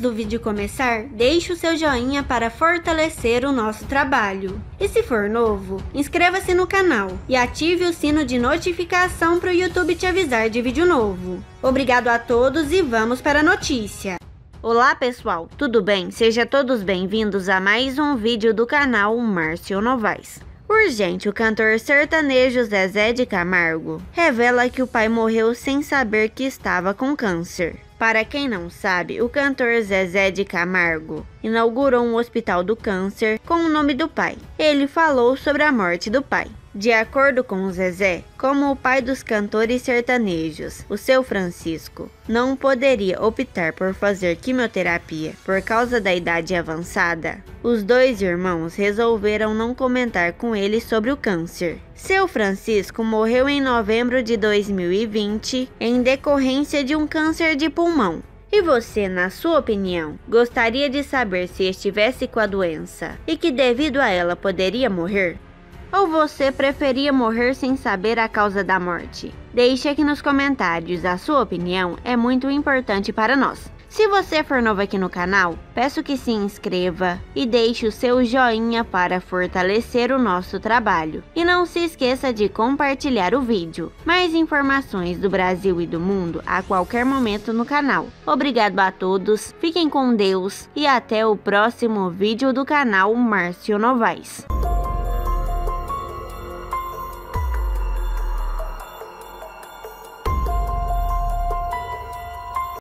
do vídeo começar, deixe o seu joinha para fortalecer o nosso trabalho. E se for novo, inscreva-se no canal e ative o sino de notificação para o YouTube te avisar de vídeo novo. Obrigado a todos e vamos para a notícia. Olá pessoal, tudo bem? Sejam todos bem-vindos a mais um vídeo do canal Márcio Novaes. Urgente, o cantor sertanejo Zezé de Camargo revela que o pai morreu sem saber que estava com câncer. Para quem não sabe, o cantor Zezé de Camargo inaugurou um hospital do câncer com o nome do pai. Ele falou sobre a morte do pai. De acordo com o Zezé, como o pai dos cantores sertanejos, o seu Francisco não poderia optar por fazer quimioterapia por causa da idade avançada, os dois irmãos resolveram não comentar com ele sobre o câncer. Seu Francisco morreu em novembro de 2020 em decorrência de um câncer de pulmão. E você, na sua opinião, gostaria de saber se estivesse com a doença e que devido a ela poderia morrer? Ou você preferia morrer sem saber a causa da morte? Deixe aqui nos comentários, a sua opinião é muito importante para nós. Se você for novo aqui no canal, peço que se inscreva e deixe o seu joinha para fortalecer o nosso trabalho. E não se esqueça de compartilhar o vídeo. Mais informações do Brasil e do mundo a qualquer momento no canal. Obrigado a todos, fiquem com Deus e até o próximo vídeo do canal Márcio Novaes.